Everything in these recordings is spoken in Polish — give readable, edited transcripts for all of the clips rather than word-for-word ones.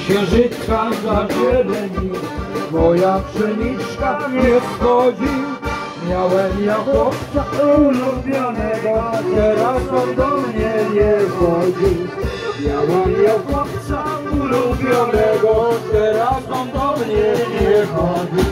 księżyca zazieleni, moja pszeniczka nie wchodzi. Miałem ja chłopca ulubionego, teraz on do mnie nie chodzi. Miałem ja chłopca ulubionego, teraz on do mnie nie chodzi.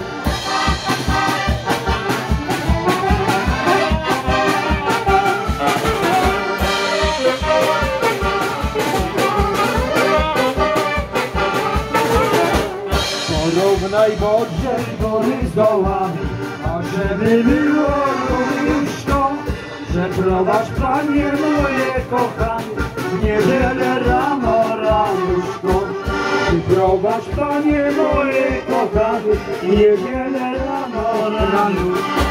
Porównaj Boże góry z dołami, a żeby było również to, że prowadź Panie moje kochanie, w niedzielę rano ranuszko. Ty prowadź Panie moje kochanie, w niedzielę rano ranuszko.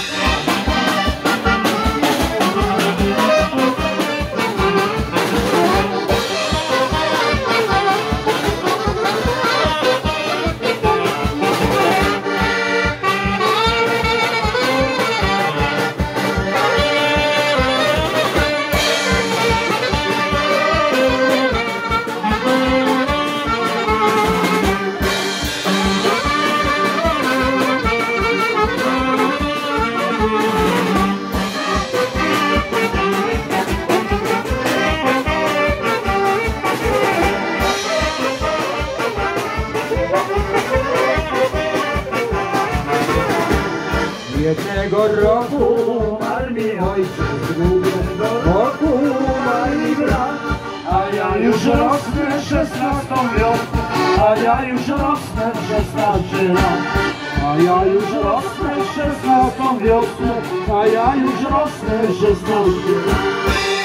Jednego roku umarł mi ojciec, drugiego roku umarł mi brat, a ja już rosnę 16 wiosnę, a ja już rosnę 16 lat. A ja już rosnę 16 wiosnę, a ja już rosnę 16 lat.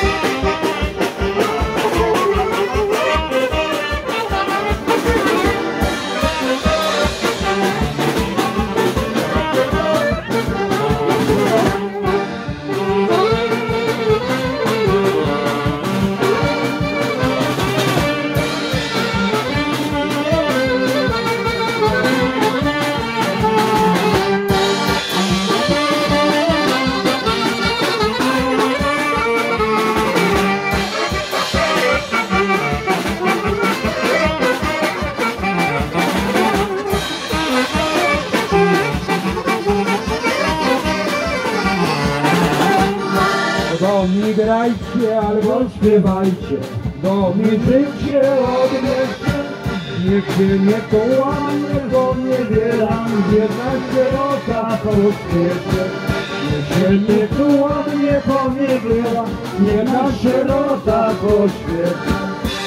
Do mi grajcie albo śpiewajcie, do mi życie odbierzcie. Niech się nie kołamie, bo nie bieram, biedna sierota po świecie. Niech się nie kołamie, bo nie bieram, biedna sierota po świecie.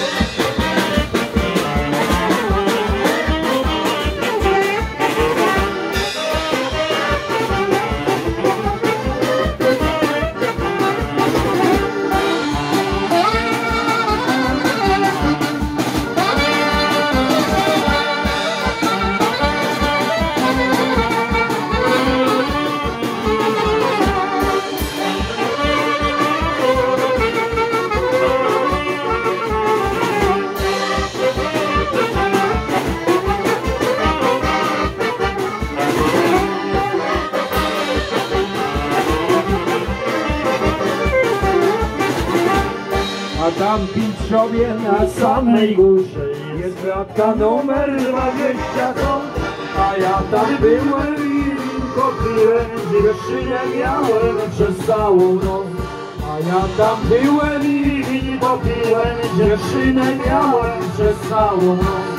A tam w Pińczowie na samej górze jest kratka numer 20 ton. A ja tam byłem i kopiłem, dziewczynę miałem przez całą noc. A ja tam byłem i popiłem, dziewczynę miałem przez całą noc.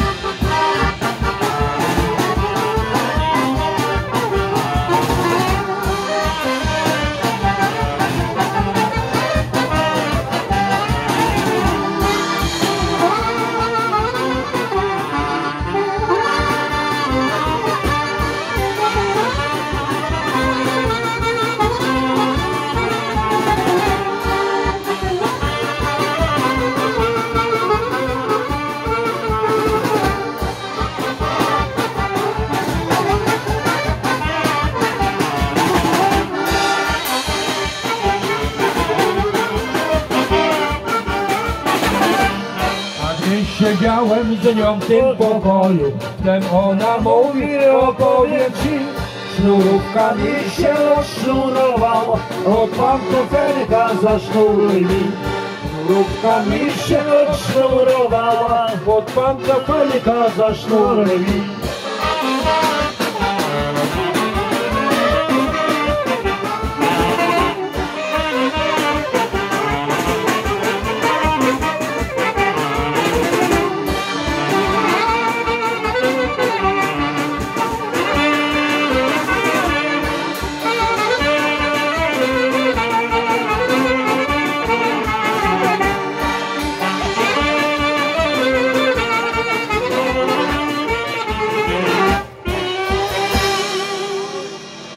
Siedziałem z nią w tym pokoju, wtem ona mówi, opowiem ci. Sznurówka mi się rozsznurowała, od pantofelka zasznuruj mi. Mrówka mi się odsznurowała, pod pantofelka za sznurem.